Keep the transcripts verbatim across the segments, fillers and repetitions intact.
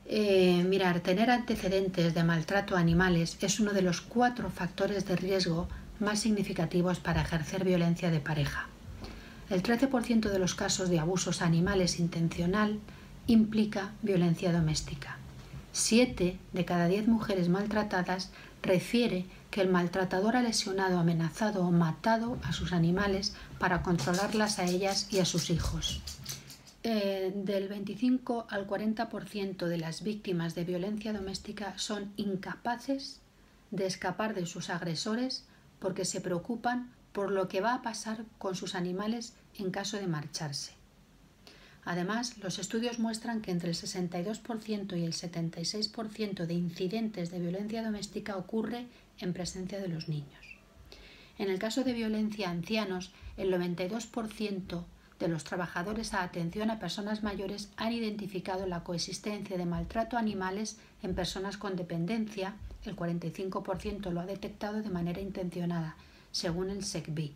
Eh, mirar, tener antecedentes de maltrato a animales es uno de los cuatro factores de riesgo más significativos para ejercer violencia de pareja. El trece por ciento de los casos de abusos a animales intencional implica violencia doméstica. Siete de cada diez mujeres maltratadas refiere que el maltratador ha lesionado, amenazado o matado a sus animales para controlarlas a ellas y a sus hijos. Eh, del veinticinco al cuarenta por ciento de las víctimas de violencia doméstica son incapaces de escapar de sus agresores porque se preocupan por lo que va a pasar con sus animales en caso de marcharse. Además, los estudios muestran que entre el sesenta y dos por ciento y el setenta y seis por ciento de incidentes de violencia doméstica ocurre en presencia de los niños. En el caso de violencia a ancianos, el noventa y dos por ciento de los trabajadores a atención a personas mayores han identificado la coexistencia de maltrato a animales en personas con dependencia. El cuarenta y cinco por ciento lo ha detectado de manera intencionada, según el S E C B I.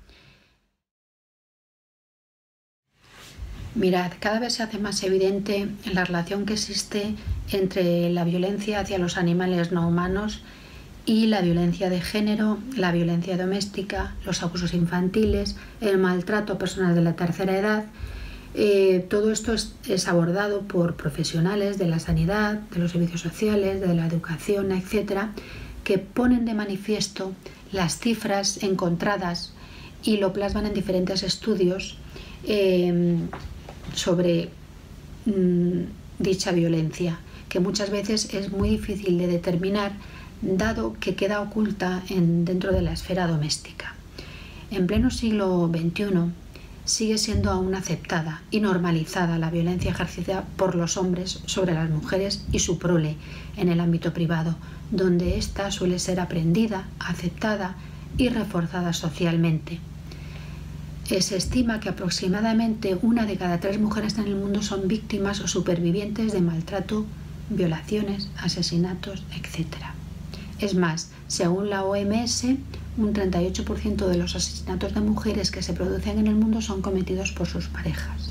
Mirad, cada vez se hace más evidente la relación que existe entre la violencia hacia los animales no humanos y la violencia de género, la violencia doméstica, los abusos infantiles, el maltrato a personas de la tercera edad. Eh, todo esto es, es abordado por profesionales de la sanidad, de los servicios sociales, de la educación, etcétera, que ponen de manifiesto las cifras encontradas y lo plasman en diferentes estudios eh, sobre mmm, dicha violencia, que muchas veces es muy difícil de determinar dado que queda oculta en, dentro de la esfera doméstica. En pleno siglo veintiuno sigue siendo aún aceptada y normalizada la violencia ejercida por los hombres sobre las mujeres y su prole en el ámbito privado, donde ésta suele ser aprendida, aceptada y reforzada socialmente. Se estima que aproximadamente una de cada tres mujeres en el mundo son víctimas o supervivientes de maltrato, violaciones, asesinatos, etcétera. Es más, según la O M S, un treinta y ocho por ciento de los asesinatos de mujeres que se producen en el mundo son cometidos por sus parejas.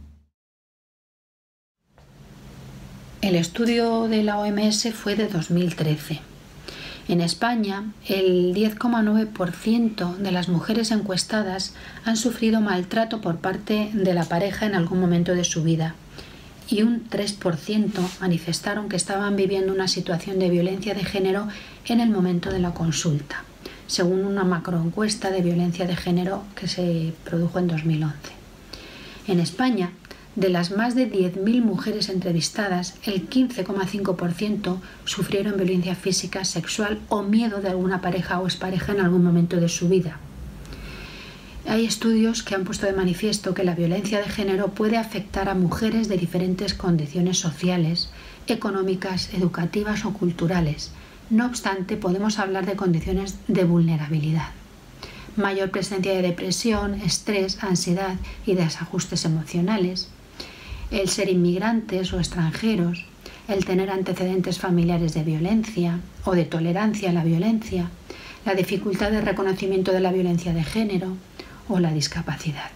El estudio de la O M S fue de dos mil trece. En España, el diez coma nueve por ciento de las mujeres encuestadas han sufrido maltrato por parte de la pareja en algún momento de su vida, y un tres por ciento manifestaron que estaban viviendo una situación de violencia de género en el momento de la consulta, según una macroencuesta de violencia de género que se produjo en dos mil once. En España, de las más de diez mil mujeres entrevistadas, el quince coma cinco por ciento sufrieron violencia física, sexual o miedo de alguna pareja o expareja en algún momento de su vida. Hay estudios que han puesto de manifiesto que la violencia de género puede afectar a mujeres de diferentes condiciones sociales, económicas, educativas o culturales. No obstante, podemos hablar de condiciones de vulnerabilidad. Mayor presencia de depresión, estrés, ansiedad y desajustes emocionales, el ser inmigrantes o extranjeros, el tener antecedentes familiares de violencia o de tolerancia a la violencia, la dificultad de reconocimiento de la violencia de género o la discapacidad.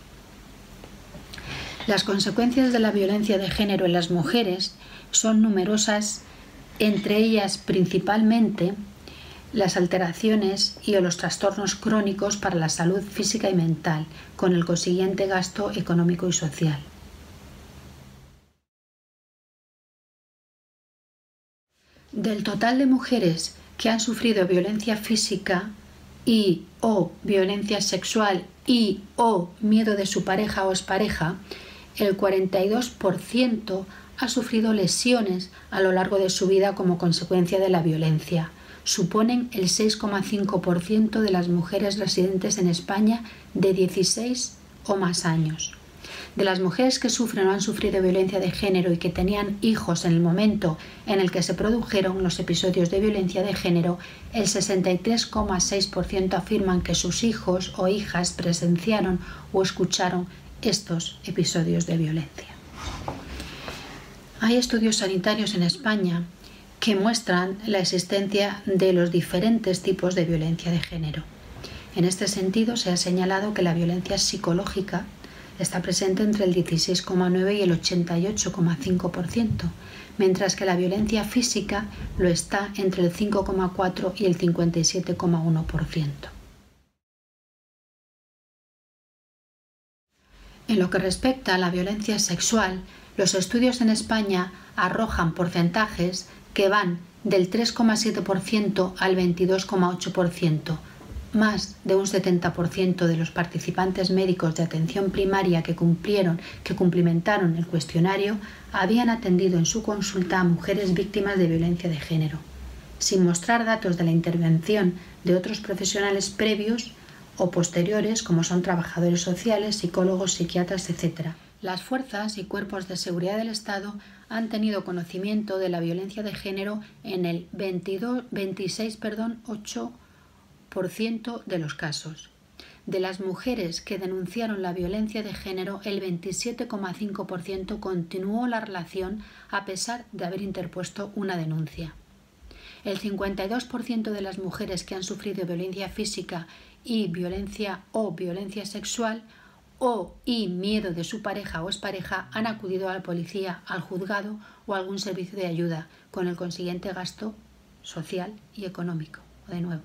Las consecuencias de la violencia de género en las mujeres son numerosas, entre ellas principalmente las alteraciones y o los trastornos crónicos para la salud física y mental, con el consiguiente gasto económico y social. Del total de mujeres que han sufrido violencia física y o violencia sexual y o miedo de su pareja o expareja, el cuarenta y dos por ciento ha sufrido lesiones a lo largo de su vida como consecuencia de la violencia. Suponen el seis coma cinco por ciento de las mujeres residentes en España de dieciséis o más años. De las mujeres que sufren o han sufrido violencia de género y que tenían hijos en el momento en el que se produjeron los episodios de violencia de género, el sesenta y tres coma seis por ciento afirman que sus hijos o hijas presenciaron o escucharon estos episodios de violencia. Hay estudios sanitarios en España que muestran la existencia de los diferentes tipos de violencia de género. En este sentido, se ha señalado que la violencia psicológica está presente entre el dieciséis coma nueve por ciento y el ochenta y ocho coma cinco por ciento, mientras que la violencia física lo está entre el cinco coma cuatro por ciento y el cincuenta y siete coma uno por ciento. En lo que respecta a la violencia sexual, los estudios en España arrojan porcentajes que van del tres coma siete por ciento al veintidós coma ocho por ciento. Más de un setenta por ciento de los participantes médicos de atención primaria que cumplieron, que cumplimentaron el cuestionario habían atendido en su consulta a mujeres víctimas de violencia de género, sin mostrar datos de la intervención de otros profesionales previos o posteriores, como son trabajadores sociales, psicólogos, psiquiatras, etcétera. Las fuerzas y cuerpos de seguridad del Estado han tenido conocimiento de la violencia de género en el veintidós, veintiséis coma ocho por ciento de los casos. De las mujeres que denunciaron la violencia de género, el veintisiete coma cinco por ciento continuó la relación a pesar de haber interpuesto una denuncia. El cincuenta y dos por ciento de las mujeres que han sufrido violencia física y violencia o violencia sexual o y miedo de su pareja o expareja han acudido a la policía, al juzgado o a algún servicio de ayuda, con el consiguiente gasto social y económico, de nuevo.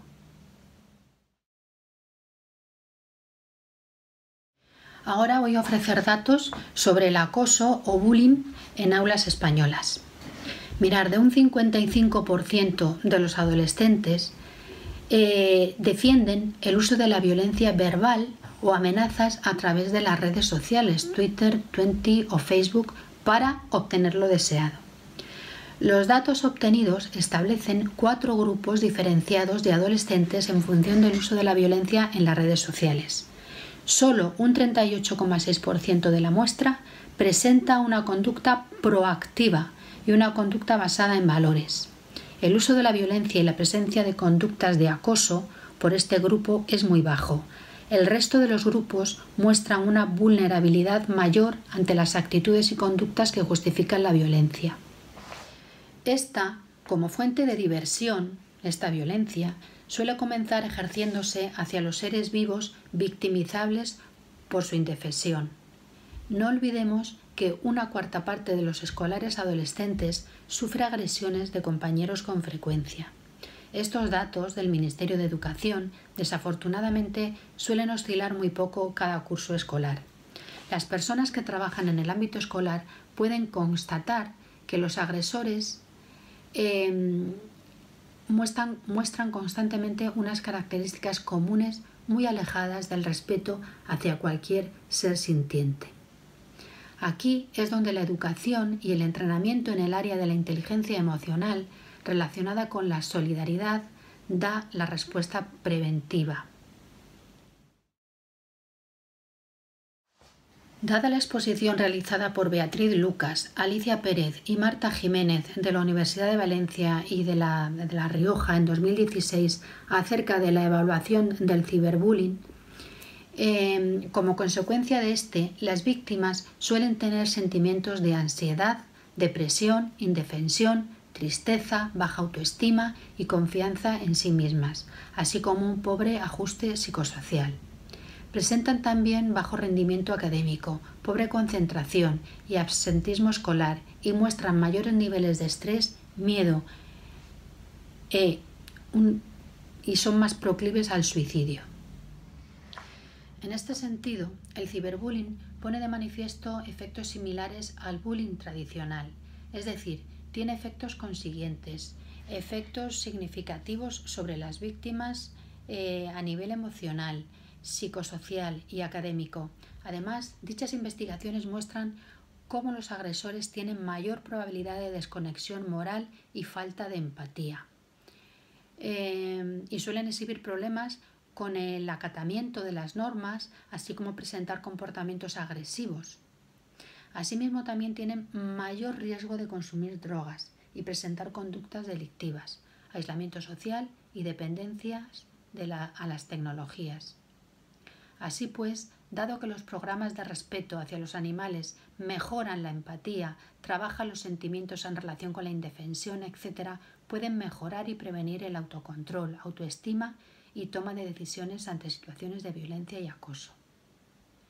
Ahora voy a ofrecer datos sobre el acoso o bullying en aulas españolas. Mirar, de un cincuenta y cinco por ciento de los adolescentes eh, defienden el uso de la violencia verbal o amenazas a través de las redes sociales, Twitter, Twenty o Facebook, para obtener lo deseado. Los datos obtenidos establecen cuatro grupos diferenciados de adolescentes en función del uso de la violencia en las redes sociales. Solo un treinta y ocho coma seis por ciento de la muestra presenta una conducta proactiva y una conducta basada en valores. El uso de la violencia y la presencia de conductas de acoso por este grupo es muy bajo. El resto de los grupos muestran una vulnerabilidad mayor ante las actitudes y conductas que justifican la violencia. Esta, como fuente de diversión, esta violencia, suele comenzar ejerciéndose hacia los seres vivos victimizables por su indefensión. No olvidemos que una cuarta parte de los escolares adolescentes sufre agresiones de compañeros con frecuencia. Estos datos del Ministerio de Educación, desafortunadamente, suelen oscilar muy poco cada curso escolar. Las personas que trabajan en el ámbito escolar pueden constatar que los agresores eh, muestran, muestran constantemente unas características comunes muy alejadas del respeto hacia cualquier ser sintiente. Aquí es donde la educación y el entrenamiento en el área de la inteligencia emocional relacionada con la solidaridad da la respuesta preventiva. Dada la exposición realizada por Beatriz Lucas, Alicia Pérez y Marta Jiménez de la Universidad de Valencia y de la, de la Rioja en dos mil dieciséis acerca de la evaluación del ciberbullying, eh, como consecuencia de este, las víctimas suelen tener sentimientos de ansiedad, depresión, indefensión, tristeza, baja autoestima y confianza en sí mismas, así como un pobre ajuste psicosocial. Presentan también bajo rendimiento académico, pobre concentración y absentismo escolar y muestran mayores niveles de estrés, miedo e un, y son más proclives al suicidio. En este sentido, el ciberbullying pone de manifiesto efectos similares al bullying tradicional, es decir, tiene efectos consiguientes, efectos significativos sobre las víctimas eh, a nivel emocional, psicosocial y académico. Además, dichas investigaciones muestran cómo los agresores tienen mayor probabilidad de desconexión moral y falta de empatía. Eh, y suelen exhibir problemas con el acatamiento de las normas, así como presentar comportamientos agresivos. Asimismo, también tienen mayor riesgo de consumir drogas y presentar conductas delictivas, aislamiento social y dependencias de la, a las tecnologías. Así pues, dado que los programas de respeto hacia los animales mejoran la empatía, trabajan los sentimientos en relación con la indefensión, etcétera, pueden mejorar y prevenir el autocontrol, autoestima y toma de decisiones ante situaciones de violencia y acoso.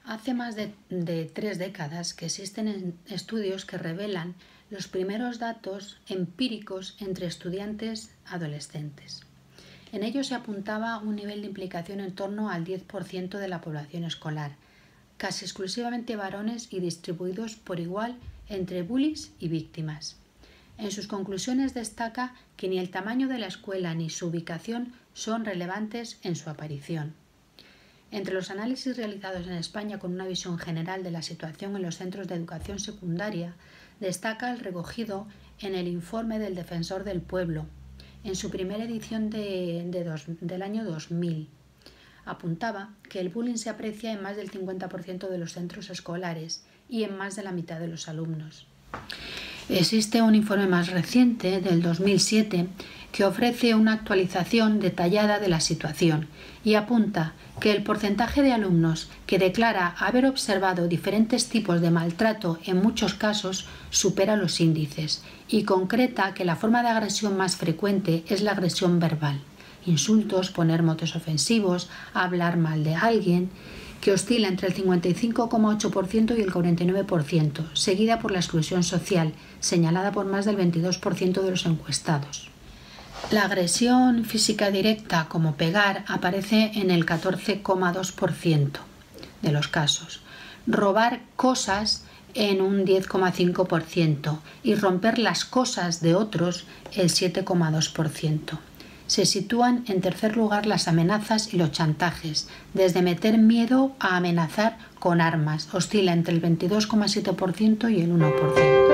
Hace más de, de tres décadas que existen estudios que revelan los primeros datos empíricos entre estudiantes adolescentes. En ellos se apuntaba un nivel de implicación en torno al diez por ciento de la población escolar, casi exclusivamente varones y distribuidos por igual entre bullies y víctimas. En sus conclusiones destaca que ni el tamaño de la escuela ni su ubicación son relevantes en su aparición. Entre los análisis realizados en España con una visión general de la situación en los centros de educación secundaria, destaca el recogido en el informe del Defensor del Pueblo, en su primera edición de, de dos, del año dos mil. Apuntaba que el bullying se aprecia en más del cincuenta por ciento de los centros escolares y en más de la mitad de los alumnos. Existe un informe más reciente, del dos mil siete, que ofrece una actualización detallada de la situación y apunta que el porcentaje de alumnos que declara haber observado diferentes tipos de maltrato en muchos casos supera los índices y concreta que la forma de agresión más frecuente es la agresión verbal, insultos, poner motes ofensivos, hablar mal de alguien, que oscila entre el cincuenta y cinco coma ocho por ciento y el cuarenta y nueve por ciento, seguida por la exclusión social, señalada por más del veintidós por ciento de los encuestados. La agresión física directa, como pegar, aparece en el catorce coma dos por ciento de los casos, robar cosas en un diez coma cinco por ciento y romper las cosas de otros el siete coma dos por ciento. Se sitúan en tercer lugar las amenazas y los chantajes, desde meter miedo a amenazar con armas, oscila entre el veintidós coma siete por ciento y el uno por ciento.